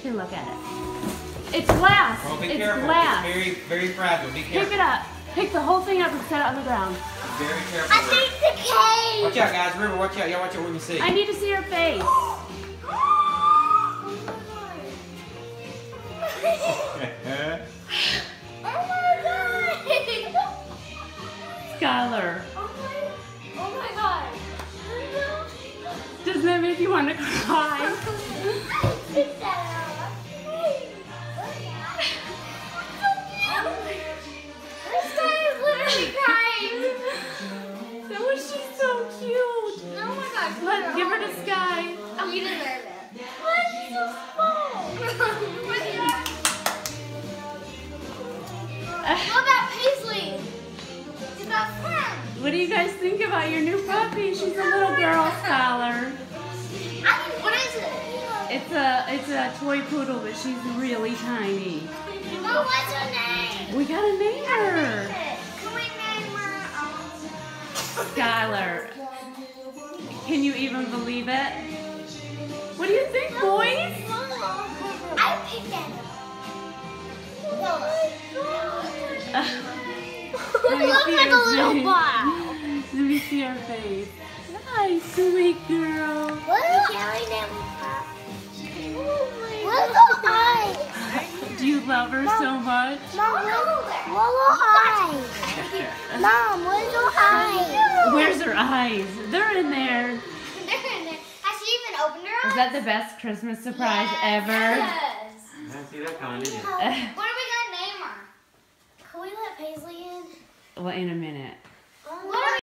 can look at it. It's glass. Oh, be it's careful. glass. It's very, very fragile. Be careful. Pick it up. Pick the whole thing up and set it on the ground. Very careful. I think the cage. Watch out, guys. Remember, watch out. Y'all watch out when you see. I need to see her face. Skylar, Oh my god. does that make you want to cry? This guy is literally crying. That was she's so cute. Oh my god. Let's give her to Sky. Oh, you deserve it. Why is he so small? What about Paisley? It's about fun. What do you guys think about your new puppy? She's a little girl, Skylar. What is it? It's a toy poodle, but she's really tiny. Mom, what's her name? We gotta name her. Can we name her? Skylar. Can you even believe it? What do you think, boys? I picked that up. Let me Look see like her a little face. ball. Let me see her face. Hi, sweet girl. What are we name her? Little eyes. Do you love her so much? Mom, little eyes. Mom, little eyes. Where's her eyes? They're in there. They're in there. Has she even opened her eyes? Is that the best Christmas surprise ever? Yes. I didn't see that coming, did you? What are we gonna name her? Can we let Paisley in? Well, in a minute. What are we